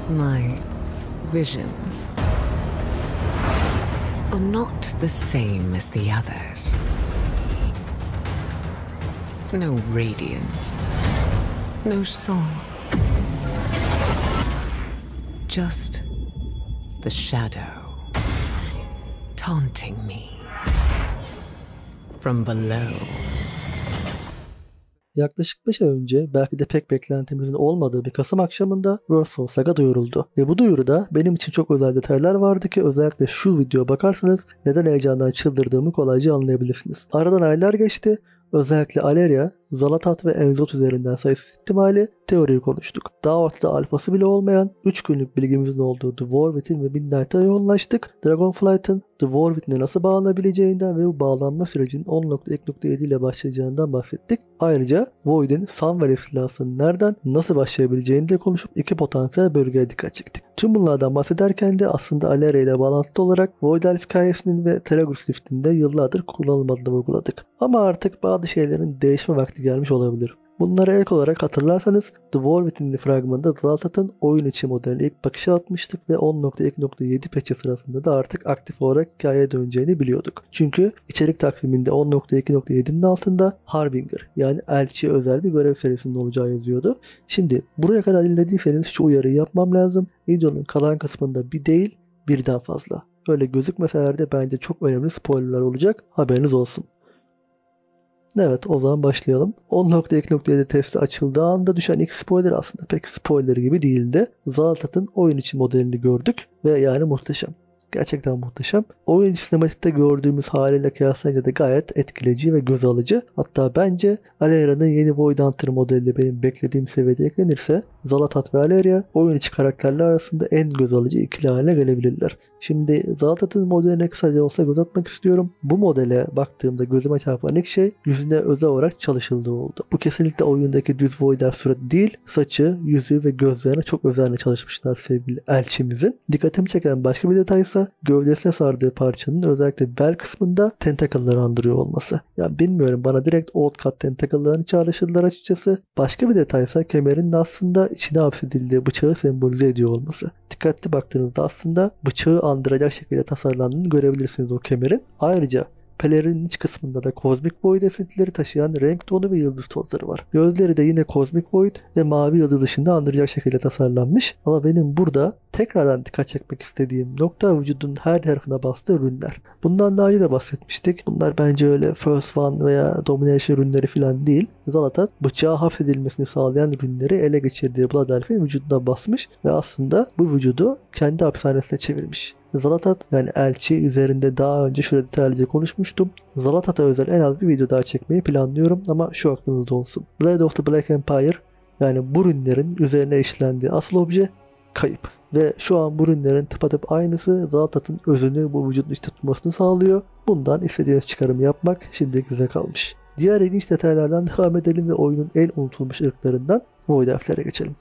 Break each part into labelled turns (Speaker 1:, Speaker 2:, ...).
Speaker 1: My visions are not the same as the others. No radiance, no song. Just the shadow taunting me from below.
Speaker 2: Yaklaşık 5 ay önce belki de pek beklentimizin olmadığı bir Kasım akşamında World Soul Saga duyuruldu. Ve bu duyuruda benim için çok özel detaylar vardı ki özellikle şu videoya bakarsanız neden heyecandan çıldırdığımı kolayca anlayabilirsiniz. Aradan aylar geçti. Özellikle Aleria, Zalatat ve Enzot üzerinden sayısız ihtimali teoriyi konuştuk. Daha ortada alfası bile olmayan 3 günlük bilgimizin olduğu The War Within ve Midnight'a yoğunlaştık. Dragonflight'ın The War Within'e nasıl bağlanabileceğinden ve bu bağlanma sürecinin 10.2.7 ile başlayacağından bahsettik. Ayrıca Void'in Sunvale istilasının nereden nasıl başlayabileceğini de konuşup iki potansiyel bölgeye dikkat çektik. Tüm bunlardan bahsederken de aslında Aleria ile bağlantılı olarak Void Elf hikayesinin ve Telegrus Rift'in de yıllardır kullanılmadığını vurguladık. Ama artık bazı şeylerin değişme vakti gelmiş olabilir. Bunlara ek olarak hatırlarsanız The War Within'li fragmanında Zalatat'ın oyun içi modeline ilk bakışa atmıştık ve 10.2.7 patch'i sırasında da artık aktif olarak hikayeye döneceğini biliyorduk. Çünkü içerik takviminde 10.2.7'nin altında Harbinger yani elçiye özel bir görev serisinin olacağı yazıyordu. Şimdi buraya kadar dinlediyseniz şu uyarıyı yapmam lazım. Videonun kalan kısmında bir değil birden fazla. Öyle gözükmeseler de bence çok önemli spoilerlar olacak, haberiniz olsun. Evet, o zaman başlayalım. 10.2.7 testi açıldığı anda düşen ilk spoiler aslında pek spoiler gibi değildi. Zalatat'ın oyun içi modelini gördük ve yani muhteşem. Gerçekten muhteşem. Oyun sinematikte gördüğümüz haliyle kıyaslayınca da gayet etkileyici ve göz alıcı. Hatta bence Aleria'nın yeni Void Hunter modeli benim beklediğim seviyede eklenirse Zalatat ve Aleria oyun içi karakterler arasında en göz alıcı ikili haline gelebilirler. Şimdi Zalatat'ın modeline kısaca olsa göz atmak istiyorum. Bu modele baktığımda gözüme çarpan ilk şey yüzüne özel olarak çalışıldığı oldu. Bu kesinlikle oyundaki düz Void suratı değil, saçı, yüzü ve gözlerine çok özenle çalışmışlar sevgili elçimizin. Dikkatimi çeken başka bir detay ise gövdesine sardığı parçanın özellikle bel kısmında tentacle'ları andırıyor olması. Yani bilmiyorum, bana direkt Old Cut tentacle'larını çağrıştırdılar açıkçası. Başka bir detay ise kemerin aslında içine hapsedildiği bıçağı sembolize ediyor olması. Dikkatli baktığınızda aslında bıçağı andıracak şekilde tasarlandığını görebilirsiniz o kemerin. Ayrıca pelerinin iç kısmında da Cosmic Void esintileri taşıyan renk tonu ve yıldız tozları var. Gözleri de yine Cosmic Void ve mavi yıldız ışığını andıracak şekilde tasarlanmış. Ama benim burada tekrardan dikkat çekmek istediğim nokta vücudun her tarafına bastığı rünler. Bundan daha önce de bahsetmiştik. Bunlar bence öyle First One veya Domination rünleri falan değil. Zalatat bıçağı hafifedilmesini sağlayan rünleri ele geçirdiği Blood Elf'in vücuduna basmış ve aslında bu vücudu kendi hapishanesine çevirmiş. Zalatat yani elçi üzerinde daha önce şurada detaylıca konuşmuştum. Zalatat'a özel en az bir video daha çekmeyi planlıyorum ama şu aklınızda olsun. Blade of the Black Empire yani bu rünlerin üzerine işlendiği asıl obje kayıp. Ve şu an bu rünlerin tıpatıp aynısı Zalatat'ın özünü bu vücudun içinde tutmasını sağlıyor. Bundan istediğiniz çıkarımı yapmak şimdilik size kalmış. Diğer ilginç detaylardan devam edelim ve oyunun en unutulmuş ırklarından Void Elf'lere geçelim.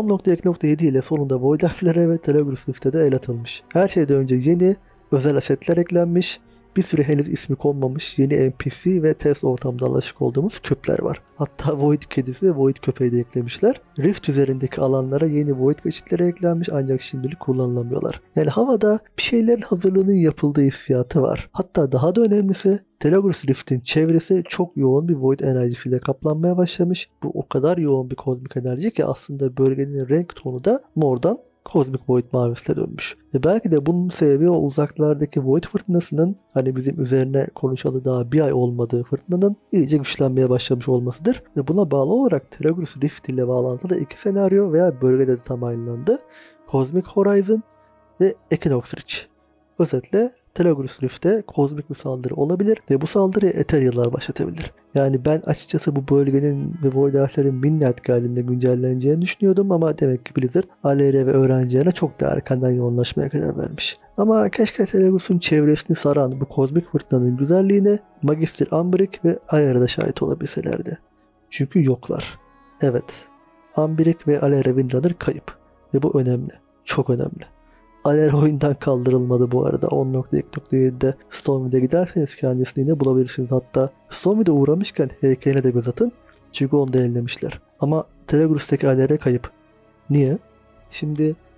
Speaker 2: 10.2.7 ile sonunda Void Elf'lere ve Telegrus Rift'e de el atılmış. Her şeyden önce yeni özel asetler eklenmiş. Bir süre henüz ismi konmamış yeni NPC ve test ortamda alışık olduğumuz küpler var. Hatta Void kedisi ve Void köpeği de eklemişler. Rift üzerindeki alanlara yeni Void geçitleri eklenmiş ancak şimdilik kullanılamıyorlar. Yani havada bir şeylerin hazırlığının yapıldığı hissiyatı var. Hatta daha da önemlisi Telegrus Rift'in çevresi çok yoğun bir Void enerjisiyle kaplanmaya başlamış. Bu o kadar yoğun bir kozmik enerji ki aslında bölgenin renk tonu da mordan Cosmic Void mavisine dönmüş. Ve belki de bunun sebebi o uzaklardaki Void fırtınasının hani bizim üzerine konuşalı daha bir ay olmadığı fırtınanın iyice güçlenmeye başlamış olmasıdır. Ve buna bağlı olarak Telegrus Rift ile bağlantılı iki senaryo veya bölgede de tamamlandı. Cosmic Horizon ve Equinox Reach. Özetle Telegrus Rift'te kozmik bir saldırı olabilir ve bu saldırıya Ethereal'lar başlatabilir. Yani ben açıkçası bu bölgenin ve Void Elf'lerin Midnight halinde güncelleneceğini düşünüyordum ama demek ki Blizzard Aleria ve öğrencilerine çok da erkenden yoğunlaşmaya karar vermiş. Ama keşke Telegrus'un çevresini saran bu kozmik fırtınanın güzelliğine Magister Umbrik ve Aleria'da şahit olabilselerdi. Çünkü yoklar. Evet, Umbrik ve Aleria Windrunner kayıp ve bu önemli. Çok önemli. Aleria oyundan kaldırılmadı bu arada. 10.2.7'de Stormwind'e giderseniz kendisini yine bulabilirsiniz. Hatta Stormwind'e uğramışken heykeline de göz atın. Çünkü onu da ellemişler. Ama Telegrus'taki Aleria kayıp. Niye? Şimdi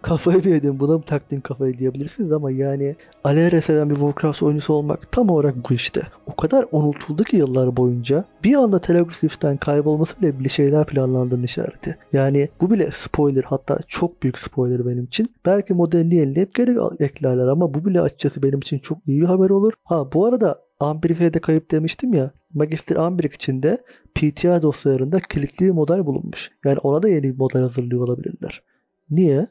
Speaker 2: kafayı mı yedin, buna mı taktın kafayı diyebilirsiniz ama yani Alera seven bir Warcraft oyuncusu olmak tam olarak bu işte. O kadar unutuldu ki yıllar boyunca bir anda Telegraph Rift'ten kaybolması bile bir şeyler planlandığının işareti. Yani bu bile spoiler, hatta çok büyük spoiler benim için. Belki modelini yenileyip geri eklerler ama bu bile açıkçası benim için çok iyi bir haber olur. Ha bu arada Ambrik'e de kayıp demiştim ya. Magister Ambrik için de PTR dosyalarında kilitli bir model bulunmuş. Yani ona da yeni bir model hazırlıyor olabilirler. Niye?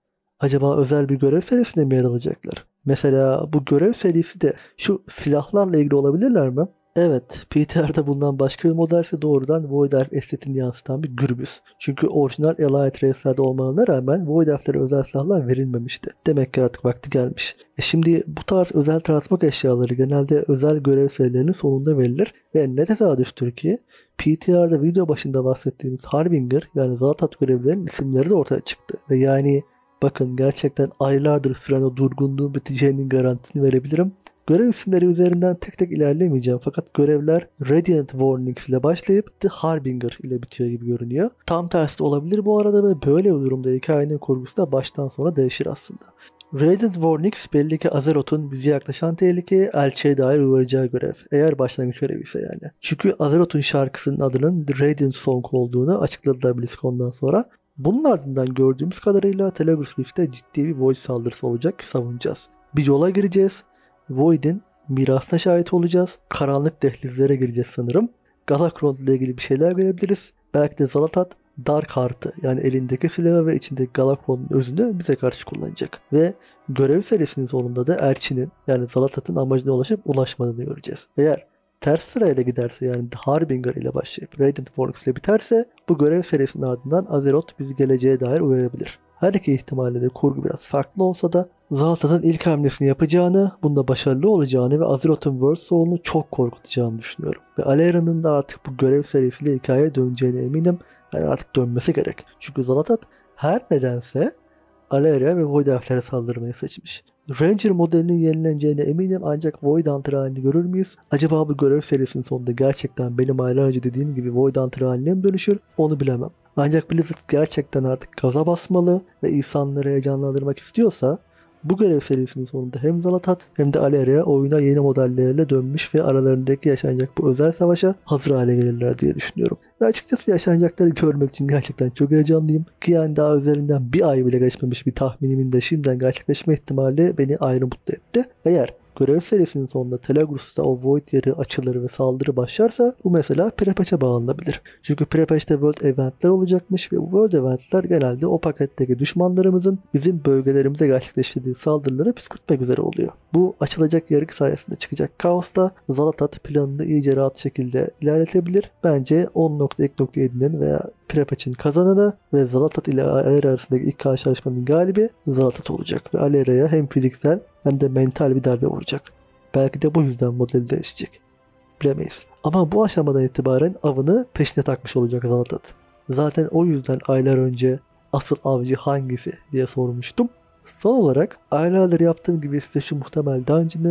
Speaker 2: Acaba özel bir görev serisinde mi yer alacaklar? Mesela bu görev serisi de şu silahlarla ilgili olabilirler mi? Evet, PTR'da bulunan başka bir model ise doğrudan Void Elf estetiğini yansıtan bir gürbüz. Çünkü orijinal Allied Race'lerde olmalarına rağmen Void Elf'lere özel silahlar verilmemişti. Demek ki artık vakti gelmiş. Şimdi bu tarz özel transmak eşyaları genelde özel görev serilerinin sonunda verilir ve ne tesadüftür ki PTR'da video başında bahsettiğimiz Harbinger yani Zalatat görevlerinin isimleri de ortaya çıktı. Ve yani bakın gerçekten aylardır süren o durgunluğun biteceğinin garantisini verebilirim. Görev isimleri üzerinden tek tek ilerlemeyeceğim fakat görevler Radiant Warnings ile başlayıp The Harbinger ile bitiyor gibi görünüyor. Tam tersi de olabilir bu arada ve böyle bir durumda hikayenin kurgusu da baştan sona değişir aslında. Radiant Warnings belli ki Azeroth'un bize yaklaşan tehlikeye elçiye dair uğrayacağı görev. Eğer başlangıç görevi ise yani. Çünkü Azeroth'un şarkısının adının The Radiant Song olduğunu açıkladılar BlizzCon'dan sonra. Bunun ardından gördüğümüz kadarıyla Telegraph Rift'te ciddi bir Void saldırısı olacak ki savunacağız. Bir yola gireceğiz. Void'in mirasına şahit olacağız. Karanlık dehlizlere gireceğiz sanırım. Galakrond ile ilgili bir şeyler görebiliriz. Belki de Zalatat Dark Heart'ı yani elindeki silahı ve içindeki Galakrond'un özünü bize karşı kullanacak. Ve görev serisinin sonunda da Elçinin yani Zalatat'ın amacına ulaşıp ulaşmadığını göreceğiz. Eğer ters sırayla giderse yani The Harbinger ile başlayıp Radiant Warnings ile biterse bu görev serisinin ardından Azeroth bizi geleceğe dair uyarabilir. Her iki ihtimalle de kurgu biraz farklı olsa da Zalatat'ın ilk hamlesini yapacağını, bunda başarılı olacağını ve Azeroth'un World Soul'unu çok korkutacağını düşünüyorum. Ve Alera'nın da artık bu görev serisiyle hikayeye döneceğine eminim. Yani artık dönmesi gerek. Çünkü Zalatat her nedense Alera ve Void Elf'lere saldırmayı seçmiş. Ranger modelinin yenileneceğine eminim ancak Void Hunter halini görür müyüz? Acaba bu görev serisinin sonunda gerçekten benim aylar önce dediğim gibi Void Hunter haline mi dönüşür? Onu bilemem. Ancak Blizzard gerçekten artık gaza basmalı ve insanları heyecanlandırmak istiyorsa bu görev serisinin sonunda hem Zalatat hem de Alera oyuna yeni modellerle dönmüş ve aralarındaki yaşanacak bu özel savaşa hazır hale gelirler diye düşünüyorum. Ve açıkçası yaşanacakları görmek için gerçekten çok heyecanlıyım. Ki yani daha üzerinden bir ay bile geçmemiş bir tahminimin de şimdiden gerçekleşme ihtimali beni ayrı mutlu etti. Eğer görev serisinin sonunda Telegrus'ta o Void yeri açılır ve saldırı başlarsa bu mesela Prepatch'e bağlanabilir. Çünkü Prepatch'te World Event'ler olacakmış ve bu World Event'ler genelde o paketteki düşmanlarımızın bizim bölgelerimize gerçekleştirdiği saldırıları püskürtmek üzere oluyor. Bu açılacak yarık sayesinde çıkacak kaosta Zalatat planını iyice rahat şekilde ilerletebilir. Bence 10.2.7'nin veya Prepatch'in kazananı ve Zalatat ile Alera arasındaki ilk karşılaşmanın galibi Zalatat olacak ve Alera'ya hem fiziksel hem de mental bir darbe vuracak. Belki de bu yüzden modeli değişecek. Bilemeyiz. Ama bu aşamadan itibaren avını peşine takmış olacak Zalatat. Zaten o yüzden aylar önce asıl avcı hangisi diye sormuştum. Son olarak aylardır yaptığım gibi size şu muhtemel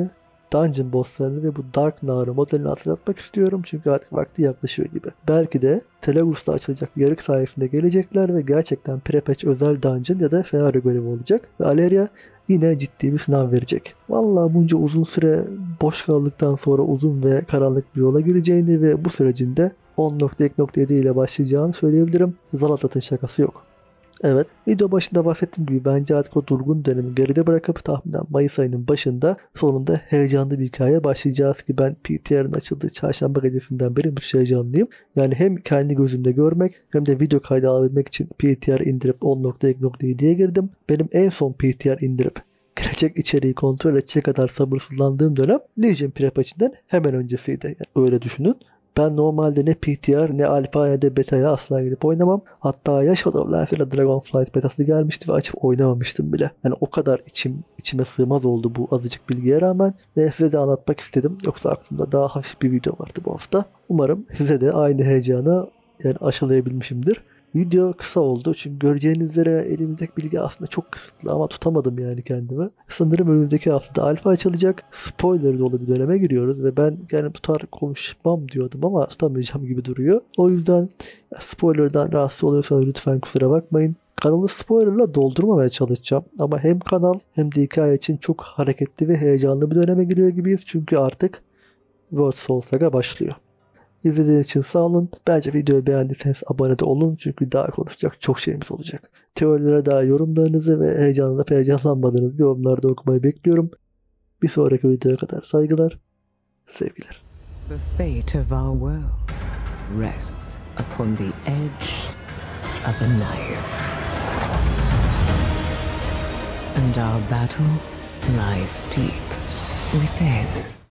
Speaker 2: dungeon bosslarını ve bu Dark Nara modelini hatırlatmak istiyorum çünkü artık vakti yaklaşıyor gibi. Belki de Telegrus'ta açılacak yarık sayesinde gelecekler ve gerçekten Prepatch özel dungeon ya da Feara görevi olacak ve Aleria yine ciddi bir sınav verecek. Vallahi bunca uzun süre boş kaldıktan sonra uzun ve karanlık bir yola gireceğini ve bu sürecinde 10.2.7 ile başlayacağını söyleyebilirim. Zalatat'ın şakası yok. Evet, video başında bahsettiğim gibi bence artık o durgun dönemi geride bırakıp tahminen Mayıs ayının başında sonunda heyecanlı bir hikaye başlayacağız ki ben PTR'ın açıldığı çarşamba gecesinden beri müthiş heyecanlıyım. Yani hem kendi gözümde görmek hem de video kaydı alabilmek için PTR indirip 10.2.7'ye girdim. Benim en son PTR indirip gelecek içeriği kontrol edecek kadar sabırsızlandığım dönem Legion Prepatch'inden hemen öncesiydi. Yani öyle düşünün. Ben normalde ne PTR ne Alpha ne de Beta'ya asla girip oynamam. Hatta ya Shadowlands ya da Dragonflight betası gelmişti ve açıp oynamamıştım bile. Yani o kadar içime sığmaz oldu bu azıcık bilgiye rağmen. Ve size de anlatmak istedim. Yoksa aklımda daha hafif bir video vardı bu hafta. Umarım size de aynı heyecanı aşılayabilmişimdir. Video kısa oldu çünkü göreceğiniz üzere elimizdeki bilgi aslında çok kısıtlı ama tutamadım yani kendimi. Sanırım önümüzdeki haftada alfa açılacak. Spoiler dolu bir döneme giriyoruz ve ben yani tutar konuşmam diyordum ama tutamayacağım gibi duruyor. O yüzden spoilerdan rahatsız oluyorsanız lütfen kusura bakmayın. Kanalı spoilerla doldurmamaya çalışacağım. Ama hem kanal hem de hikaye için çok hareketli ve heyecanlı bir döneme giriyor gibiyiz. Çünkü artık World Soul Saga başlıyor. İzlediğiniz için sağ olun. Bence videoyu beğendiyseniz abone de olun. Çünkü daha konuşacak çok şeyimiz olacak. Teorilere daha yorumlarınızı ve heyecanlanıp heyecanlanmadığınızı yorumlarda okumayı bekliyorum. Bir sonraki videoya kadar saygılar, sevgiler.
Speaker 1: The fate of our world rests upon the edge of a knife. And our battle lies deep within.